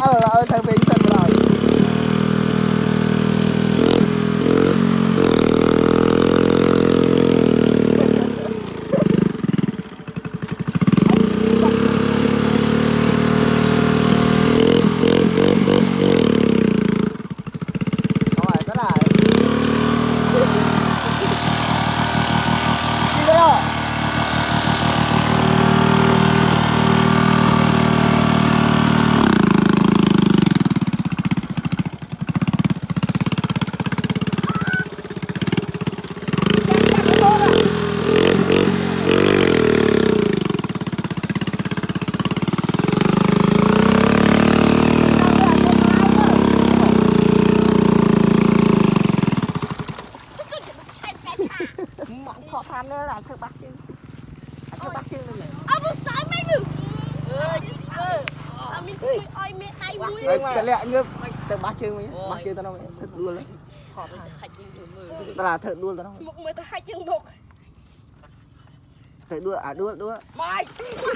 thằng mình thân rồi họ tham nữa là thưa bác chứ bác chứ này ông sói mấy được chị ơi mình ơi mẹ tay vui cái lẹ ngớp từ bác chứ mấy bác chứ tao nói thật đua lắm tao là thật đua tao nói một người ta hai chân một thật đua à đua mày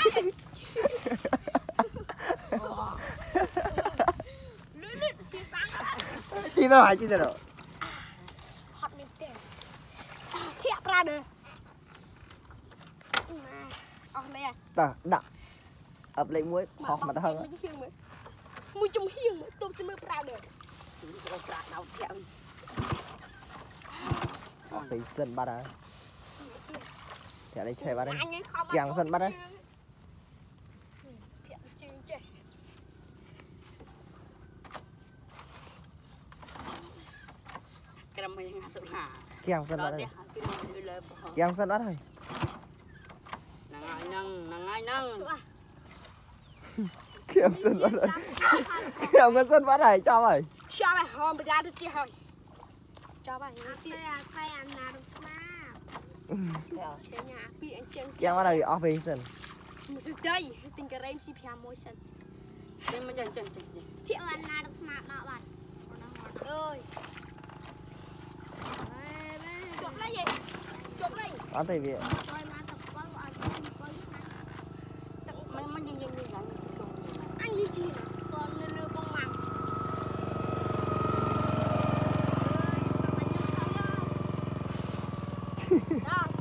chi tao hỏi hot mình tiền thiệt ra được này ta đặt ập lấy muối học mà ta hơn muối trong hiên tôm sẽ mới ra được thì sân bắt đấy thì đây chơi bắt đấy kèng sân bắt đấy kèng sân bắt đấy kèng sân bắt thôi nâng kèng sân bắt đấy kèng cái sân bắt này cho mày cho mày hôm ra được chưa rồi cho mày thay ăn nào được mà kèng bắt này office một sự đây tình cờ em chỉ phải môi sân em mà chân thì ăn nào được mà nọ bạn ơi chụp lấy gì chụp lấy ăn thì việc anh như chi con nên lừa bông măng đó